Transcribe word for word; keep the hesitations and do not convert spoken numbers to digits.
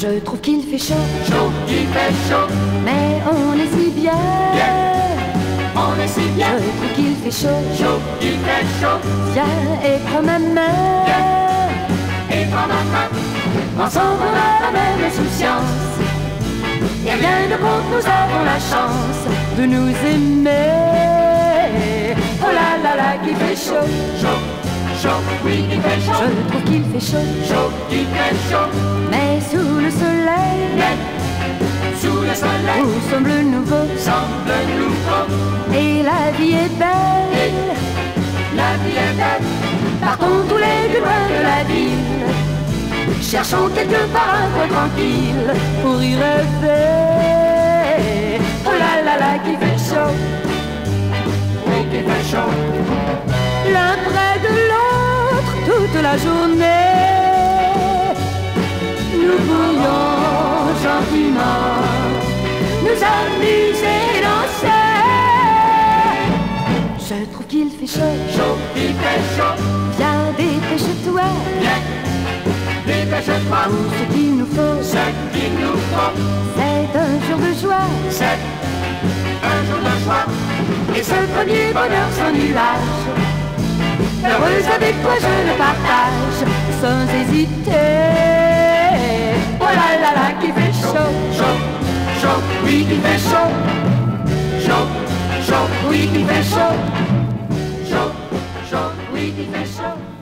Je trouve qu'il fait chaud, chaud, il fait chaud, mais on est si bien, bien, on est si bien. Je trouve qu'il fait chaud, chaud, il fait chaud, viens et prends ma main, viens et prends ma main. Ensemble on a la même insouciance, et rien de compte, nous avons la chance de nous aimer. Oh là là là, qu'il fait chaud, chaud, chaud, oui, il fait chaud. Je trouve qu'il fait chaud, chaud, il fait chaud, mais sous le soleil, mais sous le soleil, tout semble nouveau, semble nouveau, et la vie est belle, et la vie est belle. Partons tous les deux loin de la ville, cherchons quelque part un coin tranquille pour y rêver. Oh là là là, qu'il fait chaud, oui, qu'il fait chaud, l'un près de l'autre toute la journée. Nous pourrions gentiment nous amuser et danser. Je trouve qu'il fait chaud, chaud, il fait chaud, viens dépêche-toi, viens, dépêche-toi. Tout ce qu'il nous faut, Ce qu'il nous faut, c'est un jour de joie, c'est un jour de joie, et ce premier bonheur sans nuage. Heureuse avec toi je le partage sans hésiter. Oh là là là, qu'il fait chaud, chaud, chaud, oui, il fait chaud, chaud, chaud, oui, il fait chaud, chaud, chaud, oui, il fait chaud.